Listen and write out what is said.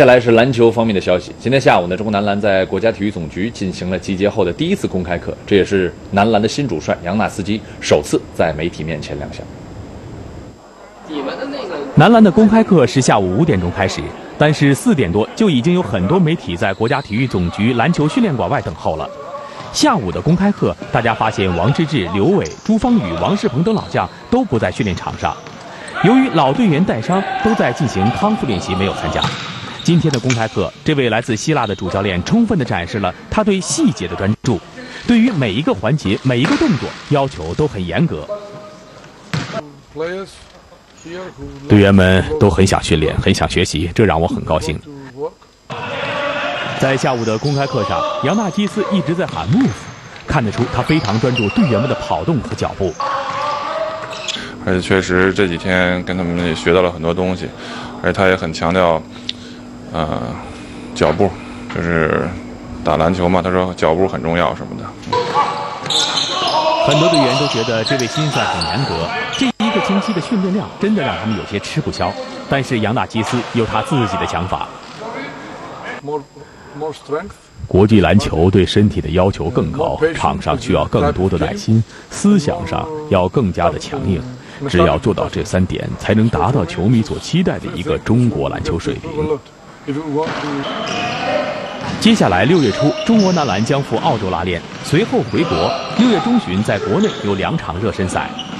接下来是篮球方面的消息。今天下午呢，中国男篮在国家体育总局进行了集结后的第一次公开课，这也是男篮的新主帅杨纳斯基首次在媒体面前亮相。 男篮的公开课是下午5点钟开始，但是4点多就已经有很多媒体在国家体育总局篮球训练馆外等候了。下午的公开课，大家发现王治郅、刘伟、朱芳雨、王仕鹏等老将都不在训练场上，由于老队员带伤，都在进行康复练习，没有参加。今天的公开课，这位来自希腊的主教练充分地展示了他对细节的专注，对于每一个环节、每一个动作要求都很严格。队员们都很想训练，很想学习，这让我很高兴。在下午的公开课上，杨纳基斯一直在喊 move， 看得出他非常专注队员们的跑动和脚步。 而且确实这几天跟他们也学到了很多东西，而且他也很强调，脚步，就是打篮球嘛，他说脚步很重要什么的。 很多队员都觉得这位新帅很严格，这1个星期的训练量真的让他们有些吃不消。但是杨纳基斯有他自己的想法。国际篮球对身体的要求更高，场上需要更多的耐心，思想上要更加的强硬。只要做到这3点，才能达到球迷所期待的一个中国篮球水平。接下来6月初，中国男篮将赴澳洲拉练，随后回国。6月中旬，在国内有2场热身赛。